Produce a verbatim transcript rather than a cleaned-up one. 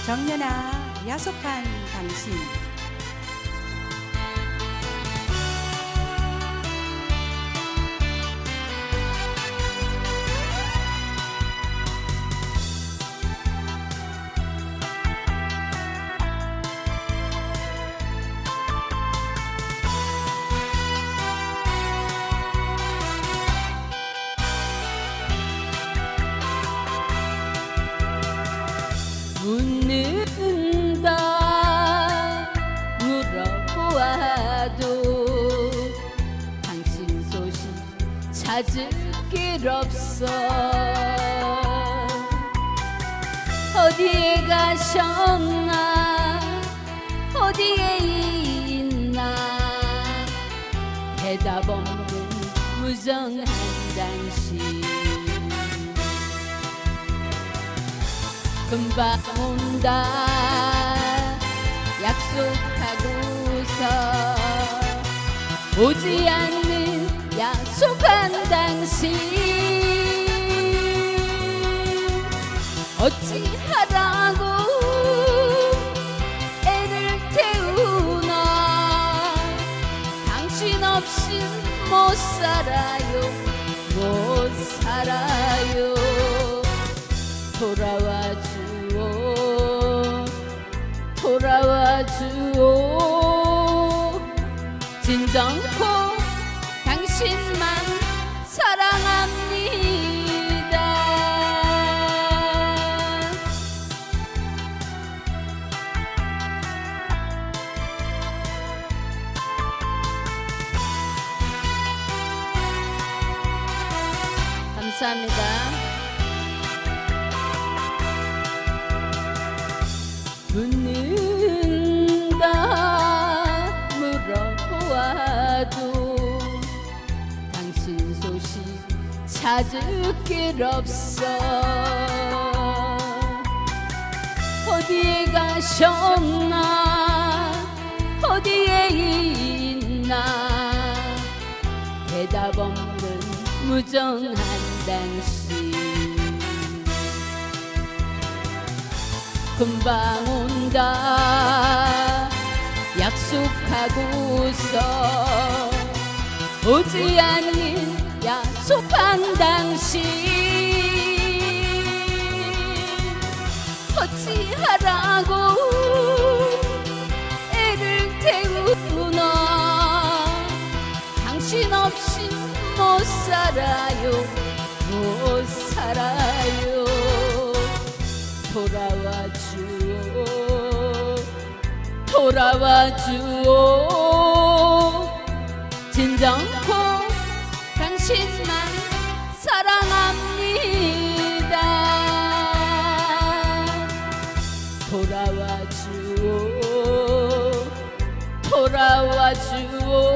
정연아, 야속한 당신. 묻는다 물어보아도 당신 소식 찾을 길 없어. 어디에 가셨나 어디에 있나 대답 없는 무정한 당신. 금방 온다 약속하고서 오지 않는 약속한 당신. 어찌하라고 애를 태우나 당신 없인 못 살아요 못 살아요. 돌아와 주오 돌아와 주오 진정코 당신만 사랑합니다. 감사합니다. 묻는다 물어보아도 당신 소식 찾을 길 없어. 어디에 가셨나 어디에 있나 대답 없는 무정한 당신. 금방 온다 약속하고서 오지 않는 약속한 당신. 어찌하라고 애를 태우나 당신 없인 못 살아요 못 살아요. 돌아와 주오 돌아와 주오 진정코 당신만 사랑합니다. 돌아와 주오 돌아와 주오